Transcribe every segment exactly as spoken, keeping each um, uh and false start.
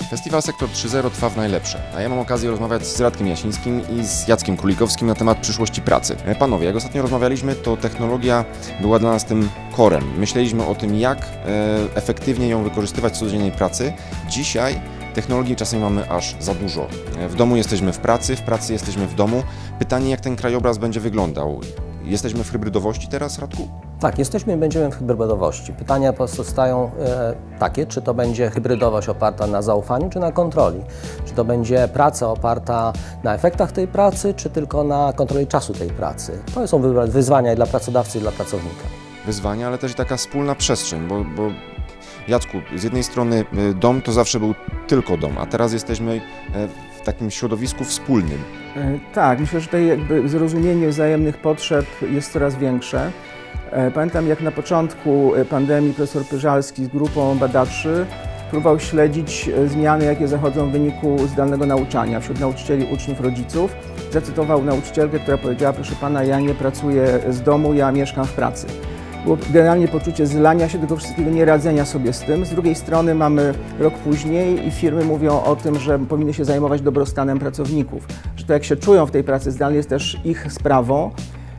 Festiwal Sektor trzy zero trwa w najlepsze, a ja mam okazję rozmawiać z Radkiem Jasińskim i z Jackiem Królikowskim na temat przyszłości pracy. Panowie, jak ostatnio rozmawialiśmy, to technologia była dla nas tym korem. Myśleliśmy o tym, jak e, efektywnie ją wykorzystywać w codziennej pracy. Dzisiaj technologii czasem mamy aż za dużo. W domu jesteśmy w pracy, w pracy jesteśmy w domu. Pytanie, jak ten krajobraz będzie wyglądał? Jesteśmy w hybrydowości teraz, Radku? Tak, jesteśmy i będziemy w hybrydowości. Pytania po prostu stają e, takie, czy to będzie hybrydowość oparta na zaufaniu, czy na kontroli. Czy to będzie praca oparta na efektach tej pracy, czy tylko na kontroli czasu tej pracy. To są wyzwania i dla pracodawcy, i dla pracownika. Wyzwania, ale też i taka wspólna przestrzeń, bo, bo Jacku, z jednej strony dom to zawsze był tylko dom, a teraz jesteśmy w takim środowisku wspólnym. Tak, myślę, że tutaj jakby zrozumienie wzajemnych potrzeb jest coraz większe. Pamiętam, jak na początku pandemii profesor Pyżalski z grupą badaczy próbował śledzić zmiany, jakie zachodzą w wyniku zdalnego nauczania wśród nauczycieli, uczniów, rodziców. Zacytował nauczycielkę, która powiedziała: proszę pana, ja nie pracuję z domu, ja mieszkam w pracy. Było generalnie poczucie zlania się tego wszystkiego, nie radzenia sobie z tym. Z drugiej strony mamy rok później i firmy mówią o tym, że powinny się zajmować dobrostanem pracowników. Że to, jak się czują w tej pracy zdalnej, jest też ich sprawą.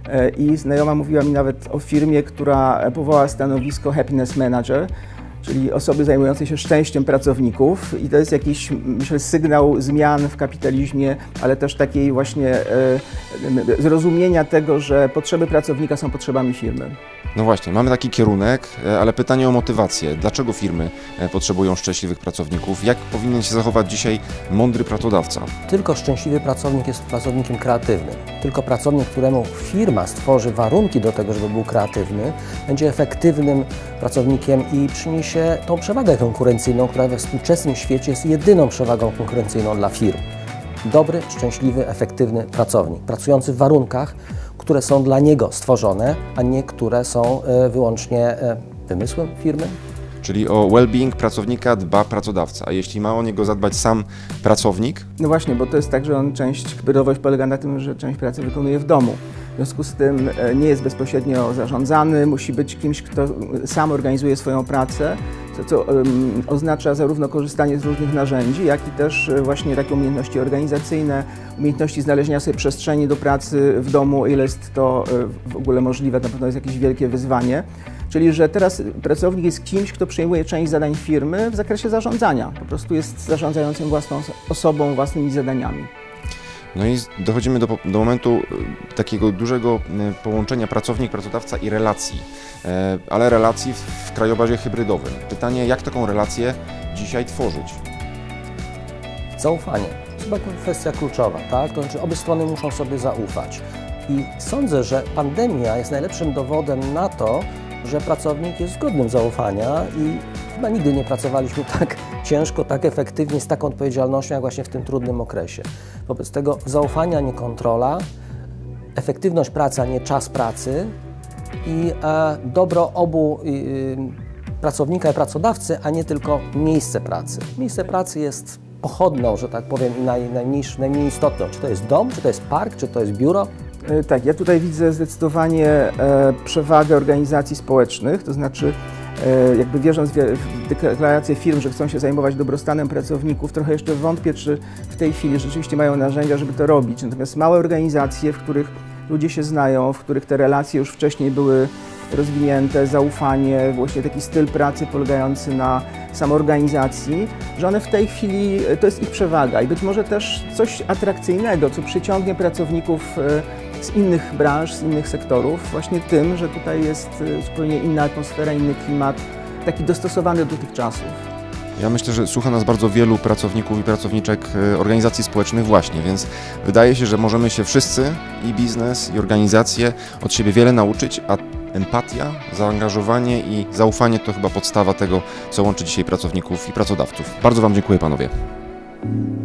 I znajoma mówiła mi nawet o firmie, która powołała stanowisko Happiness Manager, czyli osoby zajmującej się szczęściem pracowników. I to jest jakiś, myślę, sygnał zmian w kapitalizmie, ale też takiej właśnie e, zrozumienia tego, że potrzeby pracownika są potrzebami firmy. No właśnie, mamy taki kierunek, ale pytanie o motywację. Dlaczego firmy potrzebują szczęśliwych pracowników? Jak powinien się zachować dzisiaj mądry pracodawca? Tylko szczęśliwy pracownik jest pracownikiem kreatywnym. Tylko pracownik, któremu firma stworzy warunki do tego, żeby był kreatywny, będzie efektywnym pracownikiem i przyniesie tą przewagę konkurencyjną, która we współczesnym świecie jest jedyną przewagą konkurencyjną dla firm. Dobry, szczęśliwy, efektywny pracownik, pracujący w warunkach, które są dla niego stworzone, a nie które są wyłącznie wymysłem firmy. Czyli o well-being pracownika dba pracodawca, a jeśli ma o niego zadbać sam pracownik? No właśnie, bo to jest tak, że on część, hybrydowość polega na tym, że część pracy wykonuje w domu. W związku z tym nie jest bezpośrednio zarządzany, musi być kimś, kto sam organizuje swoją pracę, co, co um, oznacza zarówno korzystanie z różnych narzędzi, jak i też właśnie takie umiejętności organizacyjne, umiejętności znalezienia sobie przestrzeni do pracy w domu, ile jest to w ogóle możliwe, na pewno jest jakieś wielkie wyzwanie. Czyli, że teraz pracownik jest kimś, kto przejmuje część zadań firmy w zakresie zarządzania. Po prostu jest zarządzającym własną osobą, własnymi zadaniami. No i dochodzimy do, do momentu takiego dużego połączenia pracownik, pracodawca i relacji, ale relacji w krajobrazie hybrydowym. Pytanie, jak taką relację dzisiaj tworzyć? Zaufanie. To chyba kwestia kluczowa, tak? To znaczy, obie strony muszą sobie zaufać. I sądzę, że pandemia jest najlepszym dowodem na to, że pracownik jest godnym zaufania i chyba nigdy nie pracowaliśmy tak ciężko, tak efektywnie, z taką odpowiedzialnością, jak właśnie w tym trudnym okresie. Wobec tego zaufania, nie kontrola, efektywność pracy, a nie czas pracy i e, dobro obu y, pracownika i pracodawcy, a nie tylko miejsce pracy. Miejsce pracy jest pochodną, że tak powiem, i naj, najmniejsz, najmniej istotną. Czy to jest dom, czy to jest park, czy to jest biuro. Tak, ja tutaj widzę zdecydowanie e, przewagę organizacji społecznych, to znaczy e, jakby wierząc w deklarację firm, że chcą się zajmować dobrostanem pracowników, trochę jeszcze wątpię, czy w tej chwili rzeczywiście mają narzędzia, żeby to robić. Natomiast małe organizacje, w których ludzie się znają, w których te relacje już wcześniej były rozwinięte, zaufanie, właśnie taki styl pracy polegający na samoorganizacji, że one w tej chwili, to jest ich przewaga i być może też coś atrakcyjnego, co przyciągnie pracowników z innych branż, z innych sektorów, właśnie tym, że tutaj jest zupełnie inna atmosfera, inny klimat, taki dostosowany do tych czasów. Ja myślę, że słucha nas bardzo wielu pracowników i pracowniczek organizacji społecznych właśnie, więc wydaje się, że możemy się wszyscy, i biznes, i organizacje, od siebie wiele nauczyć, a empatia, zaangażowanie i zaufanie to chyba podstawa tego, co łączy dzisiaj pracowników i pracodawców. Bardzo Wam dziękuję, panowie.